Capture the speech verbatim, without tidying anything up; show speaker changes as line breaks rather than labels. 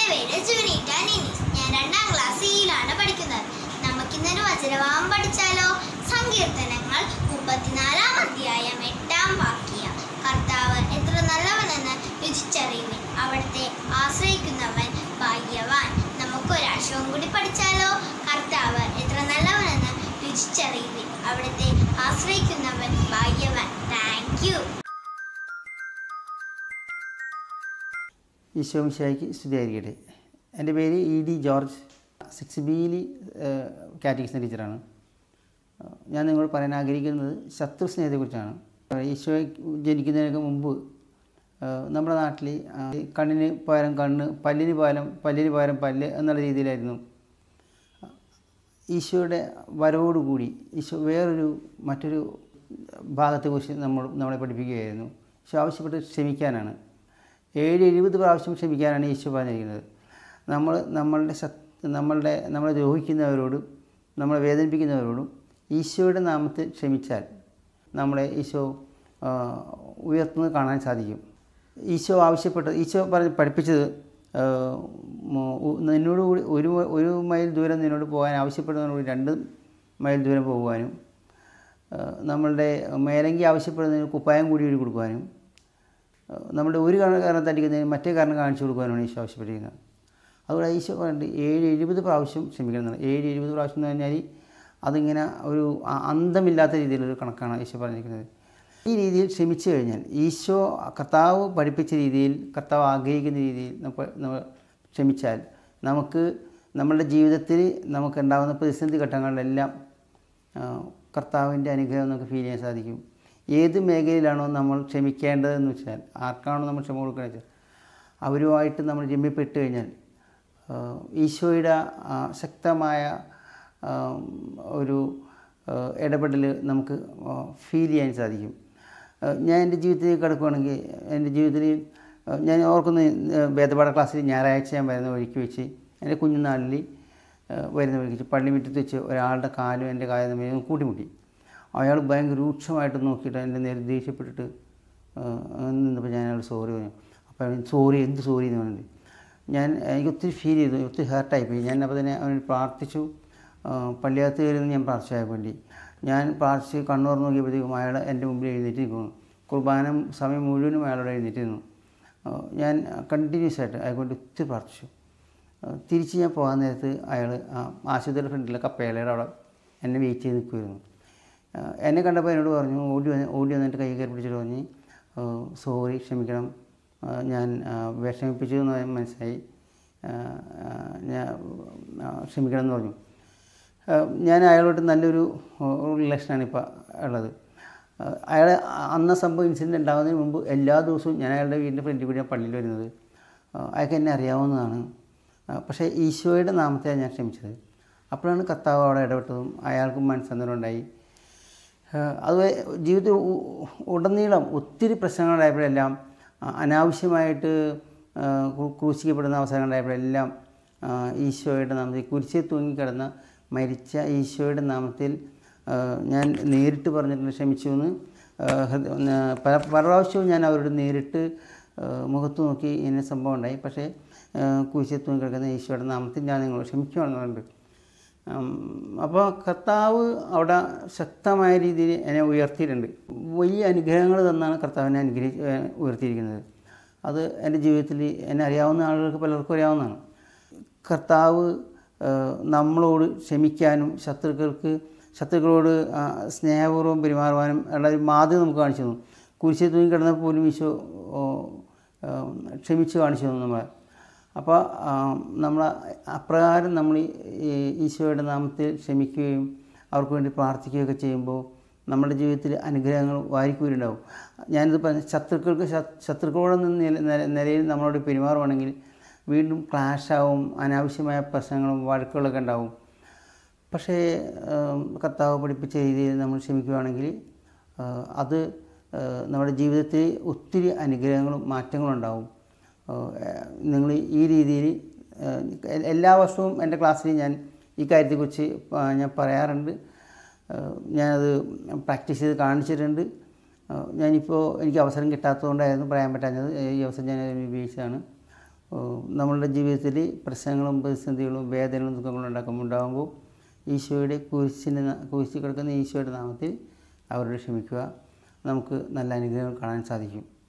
പേര് ജുവനിറ്റ നിനീഷ്. ഞാൻ രണ്ടാം ക്ലാസ്സിലാണ് പഠിക്കുന്നത്. നമുക്കിന്നൊരു വചനഭാഗം പഠിച്ചാലോ? സങ്കീർത്തനങ്ങൾ മുപ്പത്തിനാലാം അധ്യായം എട്ടാം വാക്യം. കർത്താവ് എത്ര നല്ലവനെന്ന് രുചിച്ചറിയുവിൻ, അവിടുത്തെ ആശ്രയിക്കുന്നവൻ ഭാഗ്യവാൻ. നമുക്കൊരാശവും കൂടി പഠിച്ചാലോ? കർത്താവ് എത്ര നല്ലവനെന്ന് രുചിച്ചറിയുവിൻ, അവിടുത്തെ ആശ്രയിക്കുന്നവൻ ഭാഗ്യവാൻ. Thank you.
ഈശോ മിശിഹായ്ക്ക് സ്തുതിയായിരിക്കട്ടെ. എൻ്റെ പേര് ഇ ഡി ജോർജ്, സിക്സ് ബിയിൽ കാറ്റഗിസം ടീച്ചറാണ്. ഞാൻ നിങ്ങളോട് പറയാൻ ആഗ്രഹിക്കുന്നത് ശത്രു സ്നേഹത്തെക്കുറിച്ചാണ്. ഈശോ ജനിക്കുന്നതിനൊക്കെ മുമ്പ് നമ്മുടെ നാട്ടിൽ കണ്ണിന് പകരം കണ്ണ്, പല്ലിന് പകരം പല്ലിന് പകരം പല്ല് എന്നുള്ള രീതിയിലായിരുന്നു. ഈശോയുടെ വരവോടുകൂടി ഈശോ വേറൊരു മറ്റൊരു ഭാഗത്തെക്കുറിച്ച് നമ്മൾ നമ്മളെ പഠിപ്പിക്കുകയായിരുന്നു. ഈശോ ആവശ്യപ്പെട്ട് ക്ഷമിക്കാനാണ്. ഏഴ് എഴുപത് പ്രാവശ്യം ക്ഷമിക്കാനാണ് ഈശോ പറഞ്ഞിരിക്കുന്നത്. നമ്മൾ നമ്മളുടെ നമ്മളുടെ നമ്മളെ ദ്രോഹിക്കുന്നവരോടും നമ്മളെ വേദനിപ്പിക്കുന്നവരോടും ഈശോയുടെ നാമത്തിൽ ക്ഷമിച്ചാൽ നമ്മളെ ഈശോ ഉയർത്തുന്നത് കാണാൻ സാധിക്കും. ഈശോ ആവശ്യപ്പെട്ടത്, ഈശോ പറഞ്ഞ് പഠിപ്പിച്ചത്, നിന്നോട് കൂടി ഒരു ഒരു മൈൽ ദൂരം നിന്നോട് പോകാൻ ആവശ്യപ്പെടുന്നതിനോട് രണ്ട് മൈൽ ദൂരം പോകുവാനും, നമ്മളുടെ മേലങ്കി ആവശ്യപ്പെടുന്നതിന് കുപ്പായം കൂടി ഒരു കൊടുക്കുവാനും, നമ്മുടെ ഒരു കാരണം തടിക്കുന്നതിന് മറ്റേ കാരണം കാണിച്ചു കൊടുക്കുവാനാണ് ഈശോ ആവശ്യപ്പെട്ടിരിക്കുന്നത്. അതുകൊണ്ട് ഈശോ പറഞ്ഞിട്ട് ഏഴ് എഴുപത് പ്രാവശ്യം ക്ഷമിക്കണം. ഏഴ് എഴുപത് പ്രാവശ്യം എന്ന് പറഞ്ഞാൽ അതിങ്ങനെ ഒരു അന്തമില്ലാത്ത രീതിയിലൊരു കണക്കാണ് ഈശോ പറഞ്ഞിരിക്കുന്നത്. ഈ രീതിയിൽ ക്ഷമിച്ചു കഴിഞ്ഞാൽ ഈശോ കർത്താവ് പഠിപ്പിച്ച രീതിയിൽ, കർത്താവ് ആഗ്രഹിക്കുന്ന രീതിയിൽ നമ്മൾ ക്ഷമിച്ചാൽ നമുക്ക് നമ്മളുടെ ജീവിതത്തിൽ നമുക്കുണ്ടാകുന്ന പ്രതിസന്ധി ഘട്ടങ്ങളിലെല്ലാം കർത്താവിൻ്റെ അനുഗ്രഹം നമുക്ക് ഫീൽ ചെയ്യാൻ സാധിക്കും. ഏത് മേഖലയിലാണോ നമ്മൾ ക്ഷമിക്കേണ്ടതെന്ന് വെച്ചാൽ, ആർക്കാണോ നമ്മൾ ക്ഷമ കൊടുക്കുന്നത് വെച്ചാൽ അവരുമായിട്ട് നമ്മൾ രമ്യപ്പെട്ട് കഴിഞ്ഞാൽ ഈശോയുടെ ശക്തമായ ഒരു ഇടപെടൽ നമുക്ക് ഫീൽ ചെയ്യാൻ സാധിക്കും. ഞാൻ എൻ്റെ ജീവിതത്തിൽ കിടക്കുകയാണെങ്കിൽ, എൻ്റെ ജീവിതത്തിൽ ഞാൻ ഓർക്കുന്ന വേദപാഠ ക്ലാസ്സിൽ ഞായറാഴ്ച ഞാൻ വരുന്ന വഴിക്ക് വെച്ച്, എൻ്റെ കുഞ്ഞുനാളിൽ വരുന്ന വഴിക്ക് വെച്ച് പള്ളിമുറ്റത്ത് വെച്ച് ഒരാളുടെ കാലും എൻ്റെ കാലും തമ്മിൽ കൂട്ടിമുട്ടി. അയാൾ ഭയങ്കര രൂക്ഷമായിട്ട് നോക്കിയിട്ട് എൻ്റെ നേരെ ദേഷ്യപ്പെട്ടിട്ട് നിന്നപ്പോൾ ഞാൻ അയാൾ സോറി പറഞ്ഞു. അപ്പോൾ അവൻ സോറി എന്ത് സോറി എന്ന് പറഞ്ഞിട്ട് ഞാൻ എനിക്ക് ഒത്തിരി ഫീൽ ചെയ്തു, ഒത്തിരി ഹേർട്ടായിപ്പോയി. ഞാൻ അപ്പോൾ തന്നെ അവന് പ്രാർത്ഥിച്ചു. പള്ളിയകത്ത് കയറി ഞാൻ പ്രാർത്ഥിച്ചാൽ വേണ്ടി ഞാൻ പ്രാർത്ഥിച്ച് കണ്ണൂർ നോക്കിയപ്പോഴത്തേക്കും അയാൾ എൻ്റെ മുമ്പിൽ എഴുന്നേറ്റ് നിൽക്കുന്നു. കുർബാന സമയം മുഴുവനും അയാളോട് എഴുന്നേറ്റ് നിന്നു. ഞാൻ കണ്ടിന്യൂസ് ആയിട്ട് അയാൾക്കൊണ്ട് ഒത്തിരി പ്രാർത്ഥിച്ചു. തിരിച്ച് ഞാൻ പോകാൻ നേരത്ത് അയാൾ ആശുപത്രിയുടെ ഫ്രണ്ടിലെ കപ്പേലയുടെ അവിടെ എന്നെ വെയിറ്റ് ചെയ്ത് നിൽക്കുമായിരുന്നു. എന്നെ കണ്ടപ്പോൾ എന്നോട് പറഞ്ഞു, ഓടി വന്ന് ഓടി വന്നിട്ട് കൈ കയറി പിടിച്ചിട്ട് പറഞ്ഞ് സോറി, ക്ഷമിക്കണം, ഞാൻ വിഷമിപ്പിച്ചു എന്ന് മനസ്സിലായി, ഞാൻ ക്ഷമിക്കണം എന്ന് പറഞ്ഞു. ഞാൻ അയാളോട്ട് നല്ലൊരു റിലേഷനാണ് ഇപ്പോൾ ഉള്ളത്. അയാൾ അന്ന സംഭവം ഇൻസിഡൻറ്റ് ഉണ്ടാകുന്നതിന് മുമ്പ് എല്ലാ ദിവസവും ഞാൻ അയാളുടെ വീടിൻ്റെ ഫ്രണ്ടിൽ കൂടി ഞാൻ പള്ളിയിൽ വരുന്നത്. അയാൾക്ക് എന്നെ അറിയാവുന്നതാണ്. പക്ഷേ ഈശോയുടെ നാമത്തെയാണ് ഞാൻ ക്ഷമിച്ചത്. അപ്പോഴാണ് കർത്താവ് അവിടെ ഇടപെട്ടതും അയാൾക്കും മനസ്സന്തരം ഉണ്ടായി. അതുപോലെ ജീവിതത്തിൽ ഉടനീളം ഒത്തിരി പ്രശ്നങ്ങളുണ്ടായപ്പോഴെല്ലാം, അനാവശ്യമായിട്ട് ക്രൂശിക്കപ്പെടുന്ന അവസരങ്ങളുണ്ടായപ്പോഴെല്ലാം ഈശോയുടെ നാമത്തിൽ കുരിശിൽ തൂങ്ങിക്കിടന്ന മരിച്ച ഈശോയുടെ നാമത്തിൽ ഞാൻ നേരിട്ട് പറഞ്ഞിട്ടുണ്ട് ക്ഷമിച്ചു എന്ന്. പല പ്രാവശ്യവും ഞാൻ അവരോട് നേരിട്ട് മുഖത്ത് നോക്കി ഇങ്ങനെ സംഭവം ഉണ്ടായി. പക്ഷേ കുരിശിൽ തൂങ്ങിക്കിടക്കുന്ന ഈശോയുടെ നാമത്തിൽ ഞാൻ നിങ്ങളോട് ക്ഷമിക്കുകയാണെന്ന് പറഞ്ഞിട്ട്. അപ്പോൾ കർത്താവ് അവിടെ ശക്തമായ രീതിയിൽ എന്നെ ഉയർത്തിയിട്ടുണ്ട്. വലിയ അനുഗ്രഹങ്ങൾ തന്നാണ് കർത്താവിനെ അനുഗ്രഹി ഉയർത്തിയിരിക്കുന്നത്. അത് എൻ്റെ ജീവിതത്തിൽ എന്നെ അറിയാവുന്ന ആളുകൾക്ക് പലർക്കും അറിയാവുന്നതാണ്. കർത്താവ് നമ്മളോട് ക്ഷമിക്കാനും ശത്രുക്കൾക്ക് ശത്രുക്കളോട് സ്നേഹപൂർവ്വം പെരുമാറുവാനും ഉള്ള ഒരു മാതൃക നമുക്ക് കാണിച്ചു തന്നു. കുരിശിൽ തൂങ്ങി കിടന്നപ്പോൾ പോലും ഈശോ ക്ഷമിച്ച് കാണിച്ചു തന്നു നമ്മളെ. അപ്പോൾ നമ്മൾ അപ്രകാരം നമ്മൾ ഈശോയുടെ നാമത്തിൽ ക്ഷമിക്കുകയും അവർക്ക് വേണ്ടി പ്രാർത്ഥിക്കുകയൊക്കെ ചെയ്യുമ്പോൾ നമ്മുടെ ജീവിതത്തിൽ അനുഗ്രഹങ്ങൾ വാരിക്കൂരുണ്ടാവും. ഞാനിത് പറഞ്ഞ ശത്രുക്കൾക്ക് ശത്രുക്കളോട് നിലയിൽ നമ്മളോട് പെരുമാറുവാണെങ്കിൽ വീണ്ടും ക്ലാഷാവും, അനാവശ്യമായ പ്രശ്നങ്ങളും വഴക്കുകളൊക്കെ ഉണ്ടാവും. പക്ഷേ കർത്താവ് പഠിപ്പിച്ച രീതിയിൽ നമ്മൾ ക്ഷമിക്കുകയാണെങ്കിൽ അത് നമ്മുടെ ജീവിതത്തിൽ ഒത്തിരി അനുഗ്രഹങ്ങളും മാറ്റങ്ങളും ഉണ്ടാവും. നിങ്ങൾ ഈ രീതിയിൽ എല്ലാ വർഷവും എൻ്റെ ക്ലാസ്സിൽ ഞാൻ ഈ കാര്യത്തെക്കുറിച്ച് ഞാൻ പറയാറുണ്ട്. ഞാനത് പ്രാക്ടീസ് ചെയ്ത് കാണിച്ചിട്ടുണ്ട്. ഞാനിപ്പോൾ എനിക്ക് അവസരം കിട്ടാത്തതുകൊണ്ടായിരുന്നു പറയാൻ പറ്റാഞ്ഞത്. ഈ അവസരം ഞാൻ ഉപയോഗിച്ചതാണ്. നമ്മളുടെ ജീവിതത്തിൽ പ്രശ്നങ്ങളും പ്രതിസന്ധികളും വേദനകളും ദുഃഖങ്ങളും ഉണ്ടാക്കുമ്പോൾ ഉണ്ടാകുമ്പോൾ ഈശോയുടെ കുരിശിൻ്റെ കുരിശിൽ കിടക്കുന്ന ഈശോയുടെ നാമത്തിൽ അവരോട് ക്ഷമിക്കുക. നമുക്ക് നല്ല അനുഗ്രഹങ്ങൾ കാണാൻ സാധിക്കും.